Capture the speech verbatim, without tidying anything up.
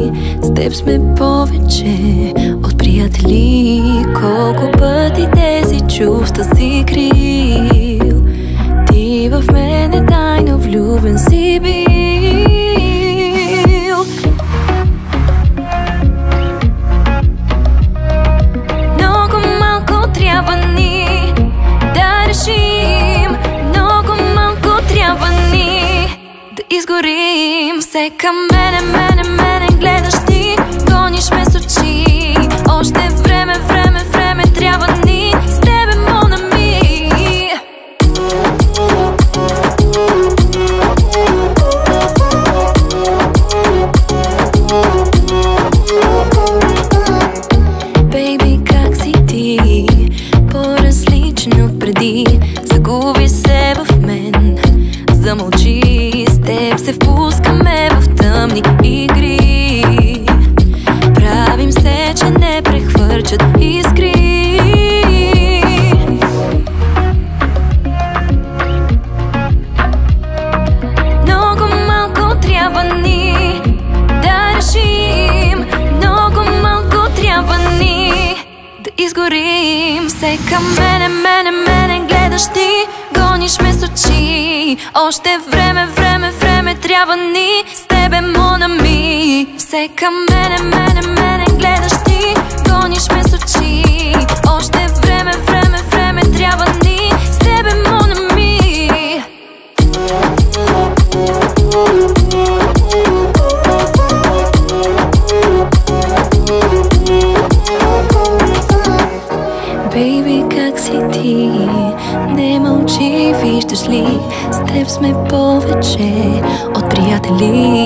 С теб сме повече от приятели. Колко пъти тези чувства си крил, ти в мене тайно влюбен си бил. Много малко трябва ни да решим, много малко трябва ни да изгорим. Все към мене, мене, мене гледаш ти, гониш ме с очи. Още време, време, време трябва ни с тебе, mon ami. Baby, как си ти? По-различен от преди. Загуби се в мен, замълчи. С теб се впускаме в тъмни игри. Правим се, че не прехвърчат искри. Много малко трябва ни да решим, много малко трябва ни да изгорим. Все към мене, мене, мене гледаш ти, гониш ме с очи. Още време, време, време трябва ни с тебе, mon ami. Все към мене, мене, мене гледаш ти, гониш ме с очи. Още време, време, време трябва ни с тебе, mon ami. Baby, как си ти? Не мълчи, виждаш ли? С теб сме повече от приятели.